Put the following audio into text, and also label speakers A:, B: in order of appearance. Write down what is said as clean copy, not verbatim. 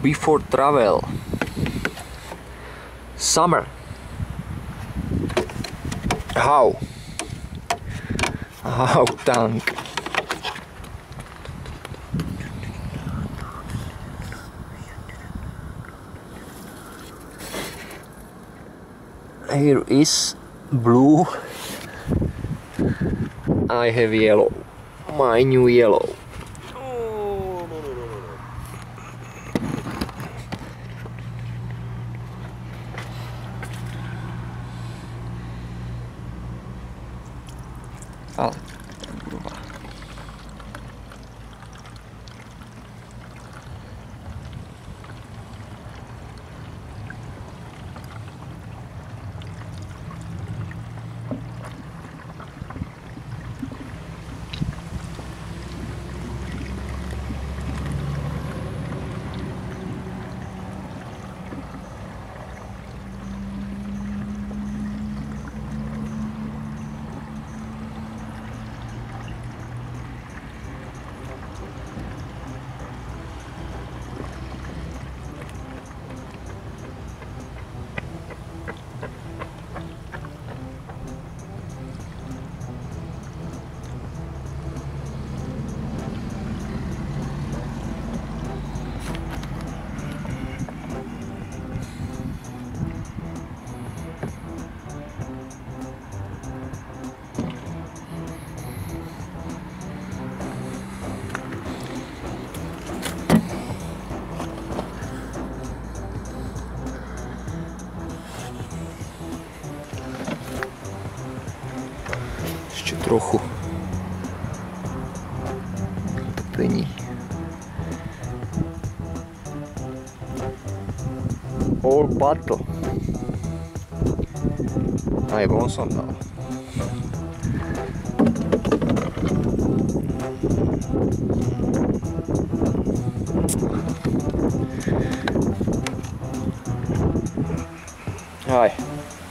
A: before travel. Summer. How tank. Here is blue. I have yellow. My new yellow. Ale kurva. Ještě trochu topení. All battle. Aivan som dal. Hai.